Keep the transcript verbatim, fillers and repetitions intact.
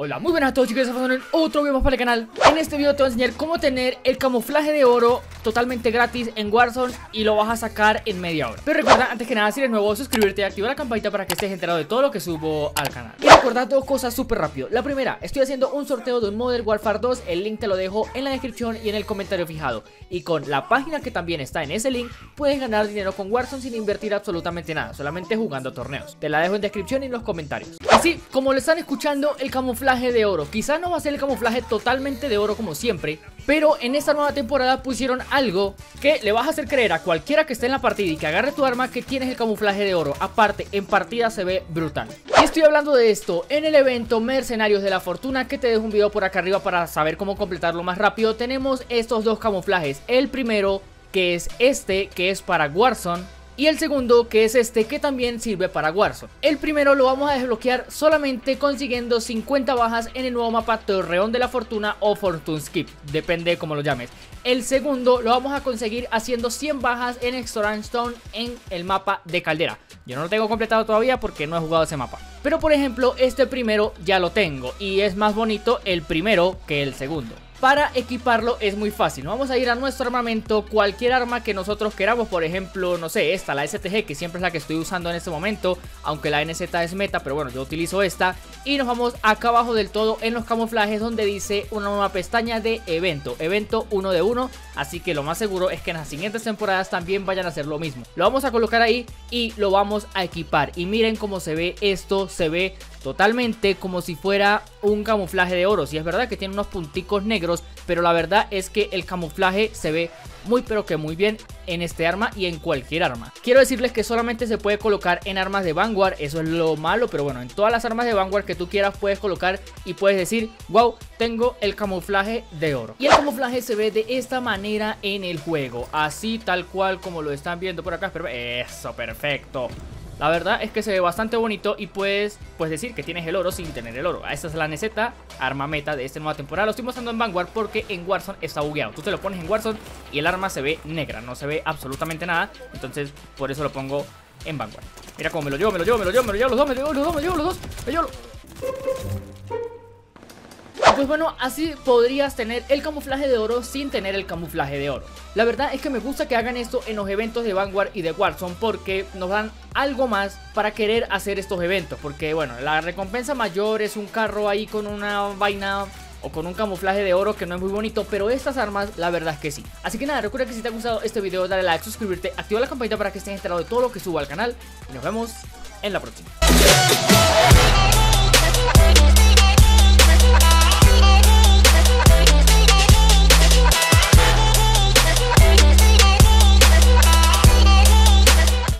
Hola, muy buenas a todos chicos, estamos en otro video más para el canal. En este video te voy a enseñar cómo tener el camuflaje de oro totalmente gratis en Warzone y lo vas a sacar en media hora. Pero recuerda, antes que nada, si eres nuevo, suscribirte y activar la campanita para que estés enterado de todo lo que subo al canal. Y recuerda dos cosas súper rápido. La primera, estoy haciendo un sorteo de un Modern Warfare dos, el link te lo dejo en la descripción y en el comentario fijado. Y con la página que también está en ese link, puedes ganar dinero con Warzone sin invertir absolutamente nada, solamente jugando torneos. Te la dejo en descripción y en los comentarios. Así, como lo están escuchando, el camuflaje de oro. Quizás no va a ser el camuflaje totalmente de oro como siempre, pero en esta nueva temporada pusieron algo que le vas a hacer creer a cualquiera que esté en la partida y que agarre tu arma que tienes el camuflaje de oro. Aparte, en partida se ve brutal. Y estoy hablando de esto en el evento Mercenarios de la Fortuna, que te dejo un video por acá arriba para saber cómo completarlo más rápido. Tenemos estos dos camuflajes. El primero, que es este, que es para Warzone, y el segundo, que es este, que también sirve para Warzone. El primero lo vamos a desbloquear solamente consiguiendo cincuenta bajas en el nuevo mapa Torreón de la Fortuna o Fortune Skip, depende de cómo lo llames. El segundo lo vamos a conseguir haciendo cien bajas en Extortion Stone en el mapa de Caldera. Yo no lo tengo completado todavía porque no he jugado ese mapa, pero por ejemplo este primero ya lo tengo y es más bonito el primero que el segundo. Para equiparlo es muy fácil, nos vamos a ir a nuestro armamento, cualquier arma que nosotros queramos, por ejemplo, no sé, esta, la S T G, que siempre es la que estoy usando en este momento, aunque la N Z es meta, pero bueno, yo utilizo esta. Y nos vamos acá abajo del todo en los camuflajes donde dice una nueva pestaña de evento, evento uno de uno, así que lo más seguro es que en las siguientes temporadas también vayan a hacer lo mismo. Lo vamos a colocar ahí y lo vamos a equipar y miren cómo se ve esto, se ve totalmente como si fuera un camuflaje de oro. Si es verdad que tiene unos punticos negros, pero la verdad es que el camuflaje se ve muy pero que muy bien en este arma y en cualquier arma. Quiero decirles que solamente se puede colocar en armas de Vanguard, eso es lo malo, pero bueno, en todas las armas de Vanguard que tú quieras puedes colocar y puedes decir, wow, tengo el camuflaje de oro. Y el camuflaje se ve de esta manera en el juego, así tal cual como lo están viendo por acá. Eso, perfecto. La verdad es que se ve bastante bonito y puedes pues decir que tienes el oro sin tener el oro. Esta es la N Z, arma meta de esta nueva temporada. Lo estoy mostrando en Vanguard porque en Warzone está bugueado. Tú te lo pones en Warzone y el arma se ve negra, no se ve absolutamente nada. Entonces por eso lo pongo en Vanguard. Mira cómo me lo llevo, me lo llevo, me lo llevo, me lo llevo los dos, me lo llevo los dos, me lo llevo los dos, me llevo los... Pues bueno, así podrías tener el camuflaje de oro sin tener el camuflaje de oro. La verdad es que me gusta que hagan esto en los eventos de Vanguard y de Warzone porque nos dan algo más para querer hacer estos eventos. Porque bueno, la recompensa mayor es un carro ahí con una vaina o con un camuflaje de oro que no es muy bonito, pero estas armas la verdad es que sí. Así que nada, recuerda que si te ha gustado este video, dale like, suscribirte, activa la campanita para que estés enterado de todo lo que subo al canal y nos vemos en la próxima.